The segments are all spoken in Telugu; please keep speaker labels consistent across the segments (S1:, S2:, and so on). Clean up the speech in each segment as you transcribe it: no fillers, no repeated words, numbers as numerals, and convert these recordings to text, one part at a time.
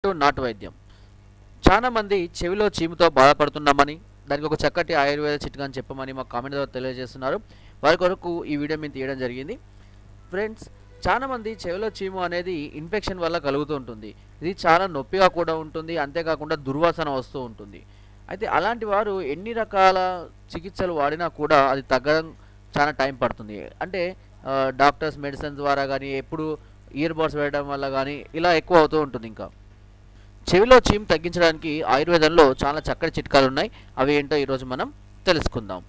S1: నాటు వైద్యం. చాలా మంది చెవిలో చీముతో బాధపడుతున్నామని, దానికి ఒక చక్కటి ఆయుర్వేద చిట్కాని చెప్పమని మా కామెంట్ ద్వారా తెలియజేస్తున్నారు. వారి కొరకు ఈ వీడియో మేము తీయడం జరిగింది. ఫ్రెండ్స్, చాలా మంది చెవిలో చీము అనేది ఇన్ఫెక్షన్ వల్ల కలుగుతూ ఉంటుంది. ఇది చాలా నొప్పిగా కూడా ఉంటుంది, అంతేకాకుండా దుర్వాసన వస్తూ ఉంటుంది. అయితే అలాంటి వారు ఎన్ని రకాల చికిత్సలు వాడినా కూడా అది తగ్గడం చాలా టైం పడుతుంది. అంటే డాక్టర్స్ మెడిసిన్ ద్వారా కానీ, ఎప్పుడు ఇయర్ బడ్స్ వేయడం వల్ల కానీ ఇలా ఎక్కువ అవుతూ ఉంటుంది. ఇంకా చెవిలో చీము తగ్గించడానికి ఆయుర్వేదంలో చాలా చక్కటి చిట్కాలు ఉన్నాయి. అవి ఏంటో ఈరోజు మనం తెలుసుకుందాం.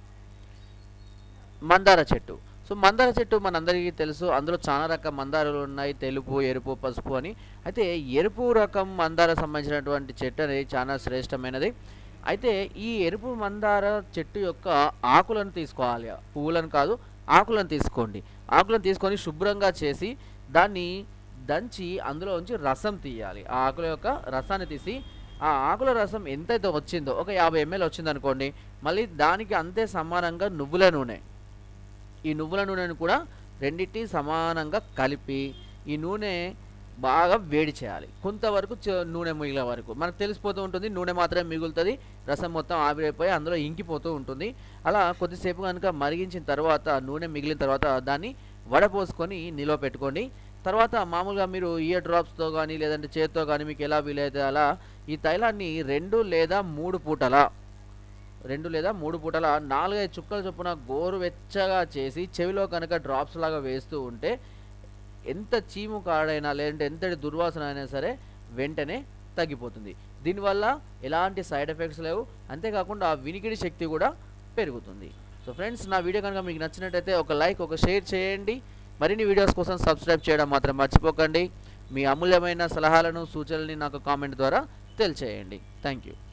S1: మందార చెట్టు. సో మందార చెట్టు మనందరికీ తెలుసు. అందులో చాలా రకాల మందారాలు ఉన్నాయి, తెలుపు, ఎరుపు, పసుపు అని. అయితే ఎరుపు రకం మందార సంబంధించినటువంటి చెట్టు అనేది చాలా శ్రేష్టమైనది. అయితే ఈ ఎరుపు మందార చెట్టు యొక్క ఆకులను తీసుకోవాలి, పువ్వులను కాదు, ఆకులను తీసుకోండి. ఆకులను తీసుకొని శుభ్రంగా చేసి దాన్ని దంచి అందులో ఉంచి రసం తీయాలి. ఆ ఆకుల యొక్క రసాన్ని తీసి, ఆ ఆకుల రసం ఎంతైతే వచ్చిందో, ఒక 50 ml వచ్చిందనుకోండి, మళ్ళీ దానికి అంతే సమానంగా నువ్వుల నూనె, ఈ నువ్వుల నూనెను కూడా రెండింటిని సమానంగా కలిపి ఈ నూనె బాగా వేడి చేయాలి. కొంతవరకు నూనె మిగిలే వరకు మనకు తెలిసిపోతూ ఉంటుంది. నూనె మాత్రమే మిగులుతుంది, రసం మొత్తం ఆవిరైపోయి అందులో ఇంకిపోతూ ఉంటుంది. అలా కొద్దిసేపు కనుక మరిగించిన తర్వాత, నూనె మిగిలిన తర్వాత దాన్ని వడపోసుకొని నిల్వ పెట్టుకోండి. తర్వాత మామూలుగా మీరు ఇయర్ డ్రాప్స్తో కానీ లేదంటే చేతితో కానీ మీకు ఎలా వీలైతే అలా ఈ తైలాన్ని 2 లేదా 3 పూటల 4-5 చుక్కల చొప్పున గోరువెచ్చగా చేసి చెవిలో కనుక డ్రాప్స్ లాగా వేస్తూ ఉంటే ఎంత చీము కాడైనా లేదంటే ఎంతటి దుర్వాసన అయినా సరే వెంటనే తగ్గిపోతుంది. దీనివల్ల ఎలాంటి సైడ్ ఎఫెక్ట్స్ లేవు, అంతేకాకుండా వినికిడి శక్తి కూడా పెరుగుతుంది. సో ఫ్రెండ్స్, నా వీడియో కనుక మీకు నచ్చినట్టయితే ఒక లైక్, ఒక షేర్ చేయండి. మరిన్ని వీడియోస్ కోసం సబ్స్క్రైబ్ చేయడం మాత్రం మర్చిపోకండి. మీ అమూల్యమైన సలహాలను, సూచనల్ని నాకు కామెంట్ ద్వారా తెలియచేయండి. Thank you.